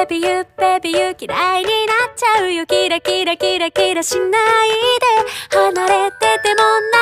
Baby you, baby you 嫌いになっちゃうよキラキラキラキラしないで離れてても